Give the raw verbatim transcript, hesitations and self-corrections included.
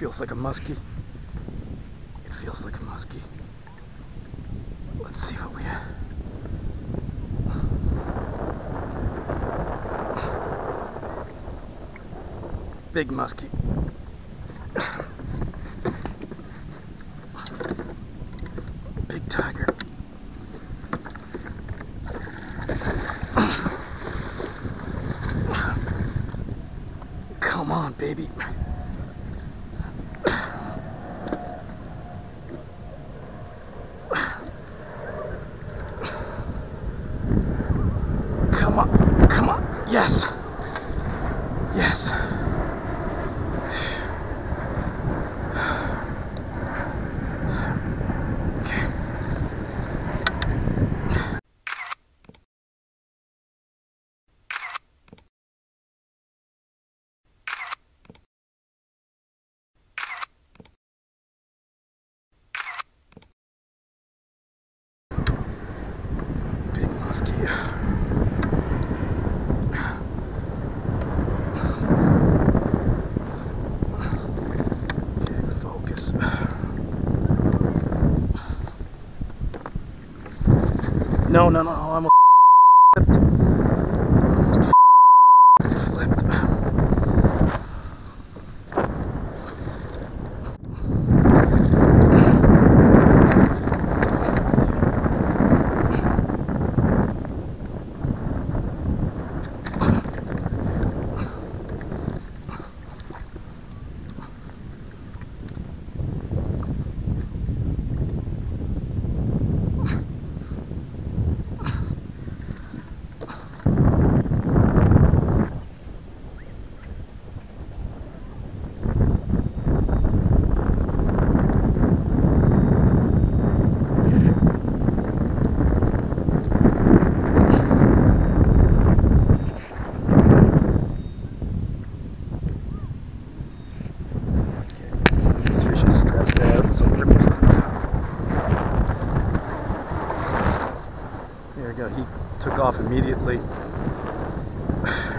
feels like a muskie. It feels like a muskie. Let's see what we have. Big muskie. Big tiger. Come on, baby. Come on, come on. Yes. Yes. Big muskie. Okay, focus. No, no, no, I'm almost flipped. There we go, he took off immediately.